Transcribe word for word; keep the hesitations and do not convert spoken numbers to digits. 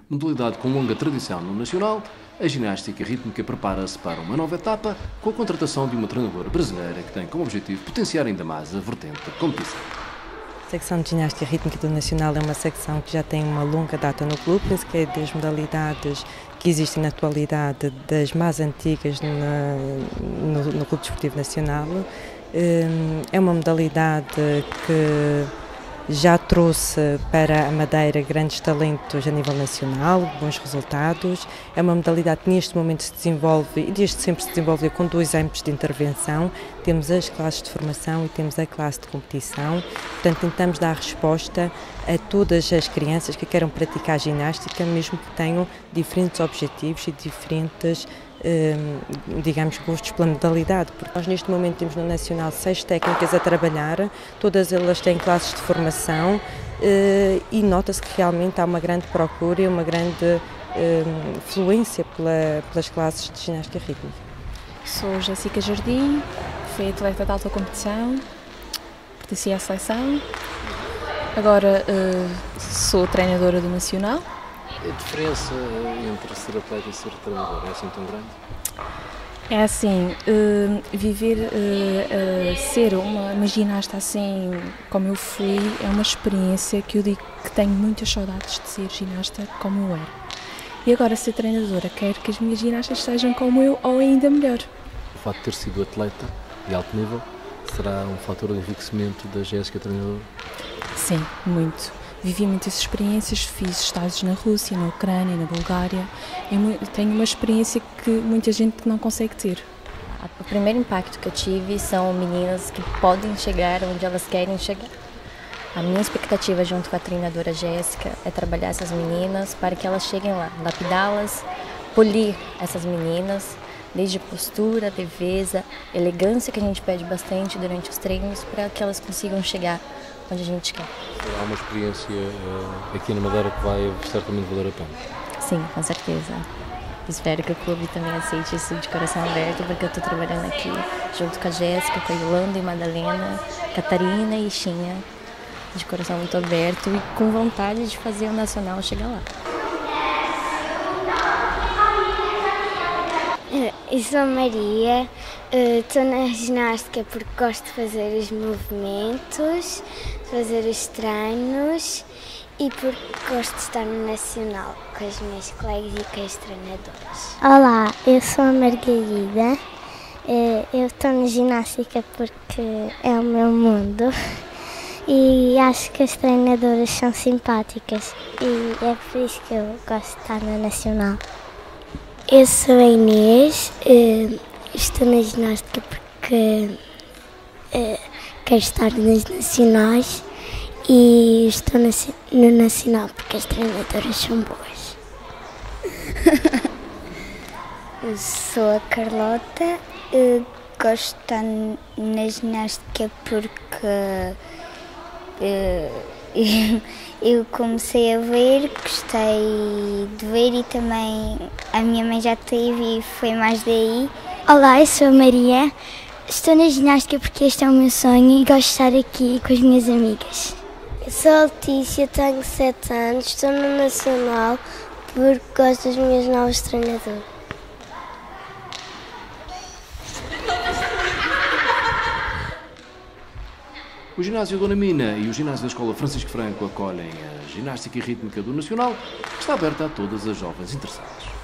Modalidade com longa tradição no Nacional, a ginástica rítmica prepara-se para uma nova etapa com a contratação de uma treinadora brasileira que tem como objetivo potenciar ainda mais a vertente da competição. A secção de ginástica rítmica do Nacional é uma secção que já tem uma longa data no clube, penso que é das modalidades que existem na atualidade, das mais antigas na, no, no Clube Desportivo Nacional. É uma modalidade que já trouxe para a Madeira grandes talentos a nível nacional, bons resultados. É uma modalidade que neste momento se desenvolve e desde sempre se desenvolve com dois âmbitos de intervenção. Temos as classes de formação e temos a classe de competição. Portanto, tentamos dar resposta a todas as crianças que queiram praticar ginástica, mesmo que tenham diferentes objetivos e diferentes, digamos, gostos pela modalidade, porque nós neste momento temos no Nacional seis técnicas a trabalhar, todas elas têm classes de formação e nota-se que realmente há uma grande procura e uma grande fluência pela, pelas classes de ginástica rítmica. Sou Jéssica Jardim, fui atleta de alta competição, pertenci à seleção, agora sou treinadora do Nacional. A diferença entre ser atleta e ser treinador é assim tão grande? É assim, uh, viver, uh, uh, ser uma, uma ginasta assim como eu fui, é uma experiência que eu digo que tenho muitas saudades de ser ginasta como eu era. E agora ser treinadora, quero que as minhas ginastas sejam como eu ou ainda melhor. O facto de ter sido atleta de alto nível será um fator de enriquecimento da Jéssica treinadora? Sim, muito. Vivi muitas experiências, fiz estágios na Rússia, na Ucrânia, na Bulgária. Eu tenho uma experiência que muita gente não consegue ter. O primeiro impacto que eu tive são meninas que podem chegar onde elas querem chegar. A minha expectativa junto com a treinadora Jéssica é trabalhar essas meninas para que elas cheguem lá, lapidá-las, polir essas meninas, desde postura, defesa, elegância que a gente pede bastante durante os treinos para que elas consigam chegar onde a gente quer. Há uma experiência uh, aqui na Madeira que vai certamente valer a pena. Sim, com certeza. Espero que o clube também aceite isso de coração aberto, porque eu estou trabalhando aqui junto com a Jéssica, com a Yolanda e Madalena, Catarina e Xinha, de coração muito aberto e com vontade de fazer o Nacional chegar lá. Eu sou a Maria, estou na ginástica porque gosto de fazer os movimentos, fazer os treinos e porque gosto de estar no Nacional com as minhas colegas e com as treinadoras. Olá, eu sou a Margarida, eu estou na ginástica porque é o meu mundo e acho que as treinadoras são simpáticas e é por isso que eu gosto de estar na Nacional. Eu sou a Inês, estou na ginástica porque quero estar nas nacionais e estou no Nacional porque as treinadoras são boas. Eu sou a Carlota, gosto de estar na ginástica porque eu comecei a ver, gostei de ver e também a minha mãe já teve e foi mais daí. Olá, eu sou a Maria, estou na ginástica porque este é o meu sonho e gosto de estar aqui com as minhas amigas. Eu sou a Letícia, tenho sete anos, estou no Nacional porque gosto das minhas novas treinadoras. O ginásio Dona Mina e o ginásio da Escola Francisco Franco acolhem a ginástica rítmica do Nacional, que está aberta a todas as jovens interessadas.